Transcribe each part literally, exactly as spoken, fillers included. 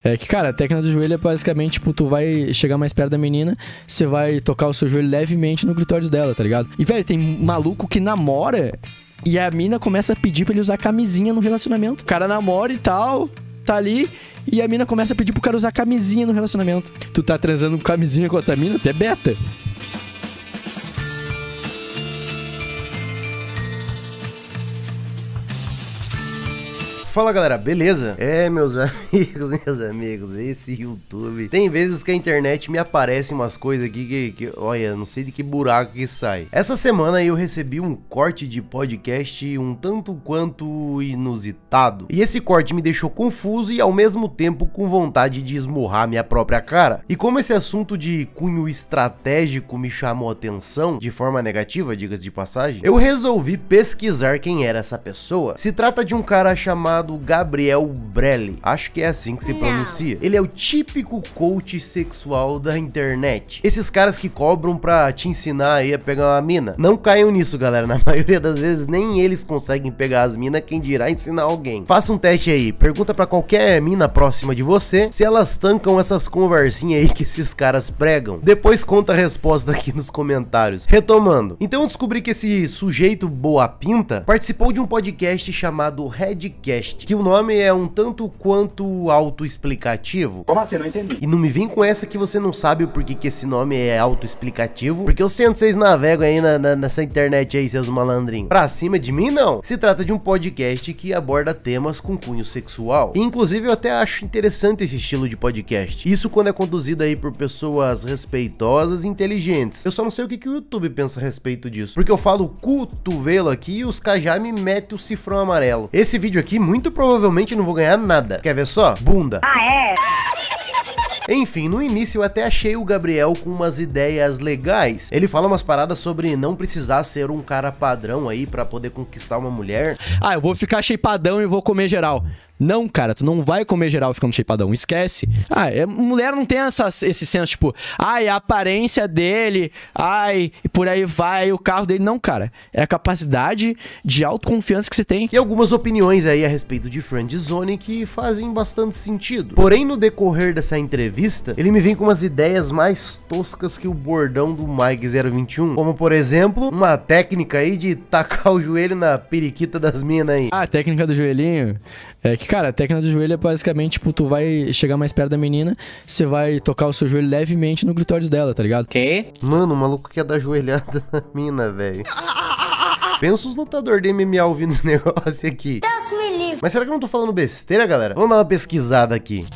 É que, cara, a técnica do joelho é basicamente, tipo, tu vai chegar mais perto da menina, você vai tocar o seu joelho levemente no clitóris dela, tá ligado? E, velho, tem maluco que namora e a mina começa a pedir pra ele usar camisinha no relacionamento. O cara namora e tal, tá ali, e a mina começa a pedir pro cara usar camisinha no relacionamento. Tu tá transando com camisinha com outra mina, tu é beta. Fala galera, beleza? É, meus amigos, meus amigos, esse YouTube. Tem vezes que a internet me aparece umas coisas aqui que, que, olha, não sei de que buraco que sai. Essa semana eu recebi um corte de podcast um tanto quanto inusitado. E esse corte me deixou confuso e ao mesmo tempo com vontade de esmurrar minha própria cara. E como esse assunto de cunho estratégico me chamou a atenção, de forma negativa, diga-se de passagem, eu resolvi pesquisar quem era essa pessoa. Se trata de um cara chamado Gabriel Brelli, acho que é assim que se pronuncia. Ele é o típico coach sexual da internet. Esses caras que cobram pra te ensinar aí a pegar uma mina. Não caiam nisso, galera. Na maioria das vezes nem eles conseguem pegar as minas, quem dirá ensinar alguém. Faça um teste aí, pergunta pra qualquer mina próxima de você se elas tancam essas conversinhas aí que esses caras pregam. Depois conta a resposta aqui nos comentários. Retomando, então eu descobri que esse sujeito boa pinta participou de um podcast chamado Redcast, que o nome é um tanto quanto autoexplicativo. Como assim? Não entendi. E não me vem com essa que você não sabe o porquê que esse nome é autoexplicativo, porque eu sinto vocês navegam aí na, na, nessa internet aí, seus malandrinhos. Pra cima de mim, não. Se trata de um podcast que aborda temas com cunho sexual. E, inclusive, eu até acho interessante esse estilo de podcast. Isso quando é conduzido aí por pessoas respeitosas e inteligentes. Eu só não sei o que, que o YouTube pensa a respeito disso, porque eu falo cotovelo aqui e os caras já me metem o cifrão amarelo. Esse vídeo aqui, muito provavelmente não vou ganhar nada. Quer ver só? Bunda. Ah, é? Enfim, no início eu até achei o Gabriel com umas ideias legais. Ele fala umas paradas sobre não precisar ser um cara padrão aí pra poder conquistar uma mulher. Ah, eu vou ficar shapeadão e vou comer geral. Não, cara, tu não vai comer geral ficando shapeadão, esquece. Ah, é, mulher não tem essa, esse senso, tipo, ai, a aparência dele, ai, e por aí vai, o carro dele. Não, cara, é a capacidade de autoconfiança que você tem. E algumas opiniões aí a respeito de friendzone que fazem bastante sentido. Porém, no decorrer dessa entrevista, ele me vem com umas ideias mais toscas que o bordão do Mike zero vinte e um. Como, por exemplo, uma técnica aí de tacar o joelho na periquita das minas aí. Ah, a técnica do joelhinho... É que, cara, a técnica do joelho é basicamente, tipo, tu vai chegar mais perto da menina, você vai tocar o seu joelho levemente no clitóris dela, tá ligado? Quê? Mano, o maluco quer dar joelhada na mina, velho. Pensa os lutadores de M M A ouvindo esse negócio aqui. Deus me livre. Mas será que eu não tô falando besteira, galera? Vamos dar uma pesquisada aqui.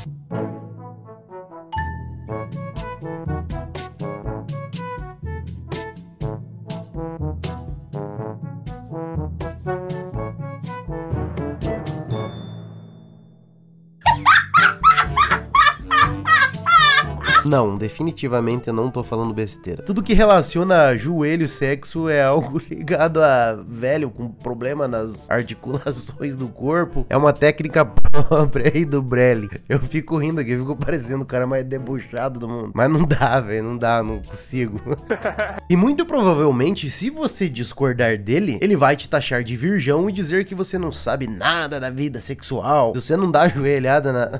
Não, definitivamente eu não tô falando besteira. Tudo que relaciona joelho e sexo é algo ligado a velho com problema nas articulações do corpo. É uma técnica própria aí do Brelli. Eu fico rindo aqui, eu fico parecendo o cara mais debochado do mundo. Mas não dá, velho, não dá, não consigo. E muito provavelmente, se você discordar dele, ele vai te taxar de virgão e dizer que você não sabe nada da vida sexual. Se você não dá joelhada na...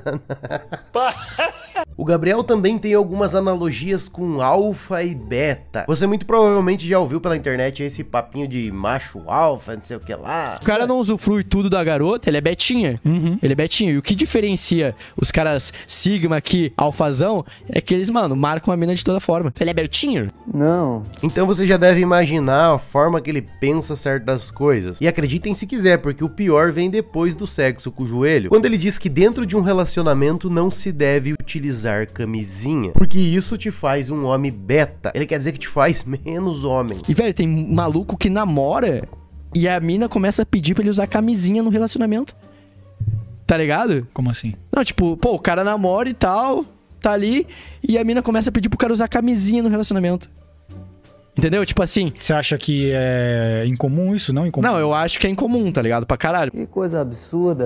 O Gabriel também tem algumas analogias com alfa e beta. Você muito provavelmente já ouviu pela internet esse papinho de macho alfa, não sei o que lá. O cara não usufrui tudo da garota, ele é betinha. Uhum. Ele é betinha. E o que diferencia os caras sigma aqui, alfazão, é que eles, mano, marcam a mina de toda forma. Ele é betinho? Não. Então você já deve imaginar a forma que ele pensa certas coisas. E acreditem se quiser, porque o pior vem depois do sexo com o joelho. Quando ele diz que dentro de um relacionamento não se deve utilizar camisinha, porque isso te faz um homem beta. Ele quer dizer que te faz menos homem. E, velho, tem maluco que namora e a mina começa a pedir pra ele usar camisinha no relacionamento. Tá ligado? Como assim? Não, tipo, pô, o cara namora e tal, tá ali, e a mina começa a pedir pro cara usar camisinha no relacionamento. Entendeu? Tipo assim... Você acha que é incomum isso? Não incomum? Não, eu acho que é incomum, tá ligado? Pra caralho. Que coisa absurda.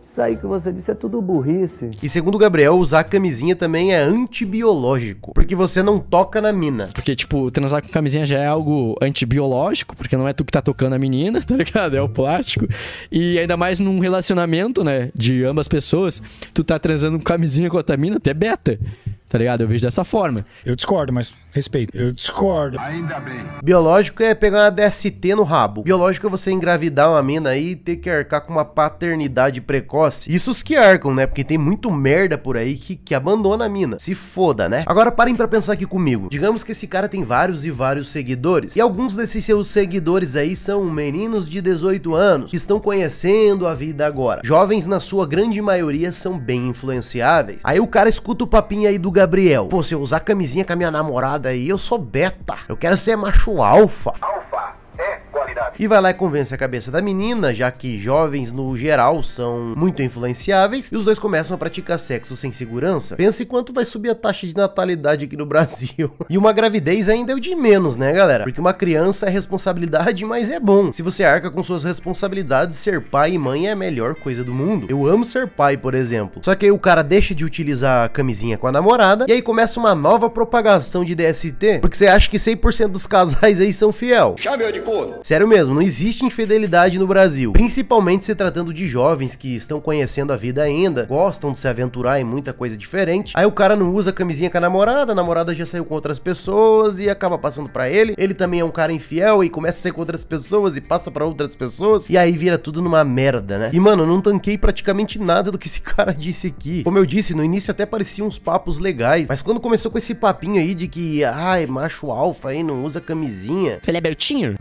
Isso aí que você disse é tudo burrice. E segundo o Gabriel, usar camisinha também é antibiológico, porque você não toca na mina. Porque, tipo, transar com camisinha já é algo antibiológico, porque não é tu que tá tocando a menina, tá ligado? É o plástico. E ainda mais num relacionamento, né, de ambas pessoas, tu tá transando com camisinha com outra mina, até beta. Tá ligado? Eu vejo dessa forma. Eu discordo, mas respeito. Eu discordo. Ainda bem. Biológico é pegar uma D S T no rabo. Biológico é você engravidar uma mina aí e ter que arcar com uma paternidade precoce. Isso os que arcam, né? Porque tem muito merda por aí que, que abandona a mina. Se foda, né? Agora parem pra pensar aqui comigo. Digamos que esse cara tem vários e vários seguidores. E alguns desses seus seguidores aí são meninos de dezoito anos que estão conhecendo a vida agora. Jovens, na sua grande maioria, são bem influenciáveis. Aí o cara escuta o papinho aí do Gabriel. Pô, se eu usar camisinha com a minha namorada aí, eu sou beta. Eu quero ser macho alfa. Alfa é qualidade. E vai lá e convence a cabeça da menina, já que jovens no geral são muito influenciáveis, e os dois começam a praticar sexo sem segurança. Pense quanto vai subir a taxa de natalidade aqui no Brasil. E uma gravidez ainda é o de menos, né, galera? Porque uma criança é responsabilidade, mas é bom. Se você arca com suas responsabilidades, ser pai e mãe é a melhor coisa do mundo. Eu amo ser pai, por exemplo. Só que aí o cara deixa de utilizar a camisinha com a namorada, e aí começa uma nova propagação de D S T, porque você acha que cem por cento dos casais aí são fiel. Chame de corno. Sério mesmo, não existe infidelidade no Brasil, principalmente se tratando de jovens que estão conhecendo a vida ainda, gostam de se aventurar em muita coisa diferente. Aí o cara não usa camisinha com a namorada, a namorada já saiu com outras pessoas e acaba passando pra ele. Ele também é um cara infiel e começa a sair com outras pessoas e passa pra outras pessoas, e aí vira tudo numa merda, né? E mano, eu não tanquei praticamente nada do que esse cara disse aqui. Como eu disse, no início até pareciam uns papos legais, mas quando começou com esse papinho aí de que, ai, macho alfa aí não usa camisinha. Ele é Bertinho?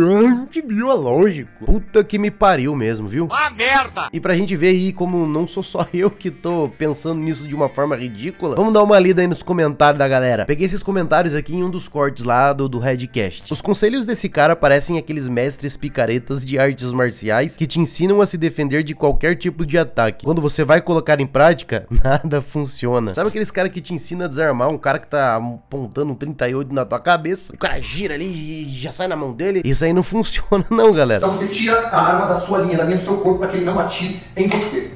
Antibiológico. Puta que me pariu mesmo, viu? Ah, merda! E pra gente ver aí como não sou só eu que tô pensando nisso de uma forma ridícula, vamos dar uma lida aí nos comentários da galera. Peguei esses comentários aqui em um dos cortes lá do, do Redcast. Os conselhos desse cara parecem aqueles mestres picaretas de artes marciais que te ensinam a se defender de qualquer tipo de ataque. Quando você vai colocar em prática, nada funciona. Sabe aqueles caras que te ensinam a desarmar um cara que tá apontando um trinta e oito na tua cabeça? O cara gira ali e já sai na mão dele? Isso aí não funciona não, galera. Então você tira a arma da sua linha, da linha do seu corpo, para que ele não atire em você.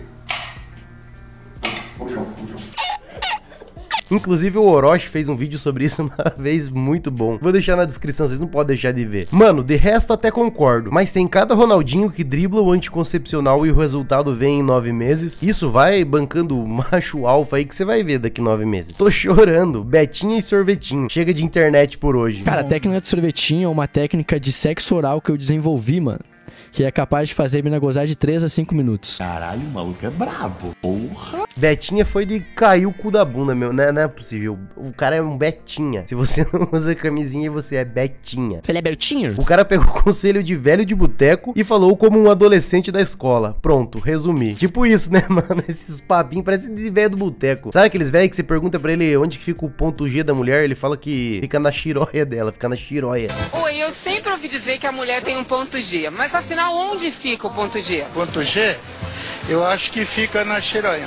Vamos junto, vamos junto. Inclusive o Orochi fez um vídeo sobre isso uma vez muito bom. Vou deixar na descrição, vocês não podem deixar de ver. Mano, de resto até concordo, mas tem cada Ronaldinho que dribla o anticoncepcional e o resultado vem em nove meses. Isso vai bancando macho alfa aí que você vai ver daqui nove meses. Tô chorando. Betinha e sorvetinho. Chega de internet por hoje. Cara, a técnica de sorvetinho é uma técnica de sexo oral que eu desenvolvi, mano, que é capaz de fazer a mina gozar de três a cinco minutos. Caralho, o maluco é brabo. Porra. Betinha foi de cair o cu da bunda, meu. Não é, não é possível. O cara é um Betinha. Se você não usa camisinha, você é Betinha. Ele é Bertinho? O cara pegou o conselho de velho de boteco e falou como um adolescente da escola. Pronto, resumi. Tipo isso, né, mano? Esses papinhos parecem de velho do boteco. Sabe aqueles velhos que você pergunta pra ele onde que fica o ponto G da mulher? Ele fala que fica na xiróia dela, fica na xiróia. Oi, eu sempre ouvi dizer que a mulher tem um ponto G, mas afinal onde fica o ponto G? Ponto G, eu acho que fica na xiranha.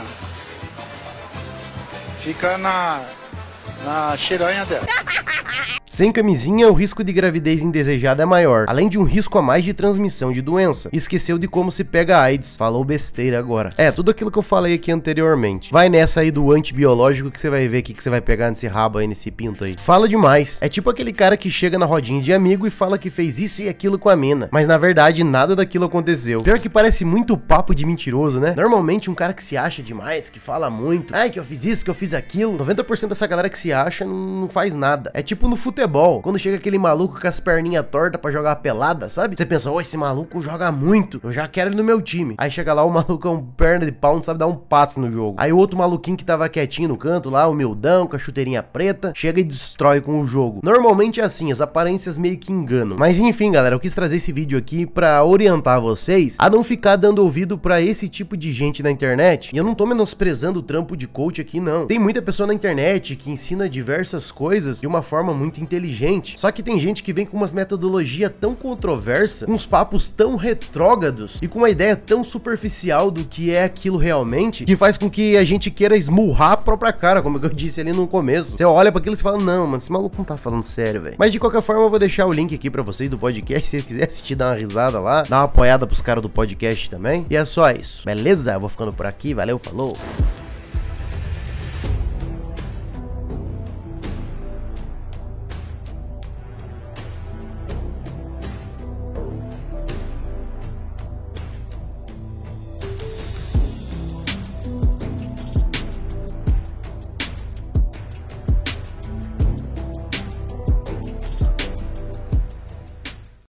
Fica na, na xiranha dela. Sem camisinha, o risco de gravidez indesejada é maior, além de um risco a mais de transmissão de doença. Esqueceu de como se pega AIDS, falou besteira agora. É, tudo aquilo que eu falei aqui anteriormente. Vai nessa aí do antibiológico que você vai ver o que, que você vai pegar nesse rabo aí, nesse pinto aí. Fala demais. É tipo aquele cara que chega na rodinha de amigo e fala que fez isso e aquilo com a mina, mas na verdade nada daquilo aconteceu. Pior que parece muito papo de mentiroso, né? Normalmente um cara que se acha demais, que fala muito, ai que eu fiz isso, que eu fiz aquilo, noventa por cento dessa galera que se acha não faz nada. É tipo no futebol. Quando chega aquele maluco com as perninhas tortas pra jogar pelada, sabe? Você pensa, ô, esse maluco joga muito, eu já quero ele no meu time. Aí chega lá, o maluco é um perna de pau, não sabe dar um passe no jogo. Aí o outro maluquinho que tava quietinho no canto lá, humildão, com a chuteirinha preta, chega e destrói com o jogo. Normalmente é assim, as aparências meio que enganam. Mas enfim, galera, eu quis trazer esse vídeo aqui pra orientar vocês a não ficar dando ouvido pra esse tipo de gente na internet. E eu não tô menosprezando o trampo de coach aqui, não. Tem muita pessoa na internet que ensina diversas coisas de uma forma muito interessante. inteligente. Só que tem gente que vem com umas metodologia tão controversa, com uns papos tão retrógrados e com uma ideia tão superficial do que é aquilo realmente, que faz com que a gente queira esmurrar a própria cara, como eu disse ali no começo. Você olha pra aquilo e fala, não, mano, esse maluco não tá falando sério, velho. Mas de qualquer forma, eu vou deixar o link aqui pra vocês do podcast, se você quiser assistir, dar uma risada lá, dar uma apoiada pros caras do podcast também. E é só isso, beleza? Eu vou ficando por aqui, valeu, falou!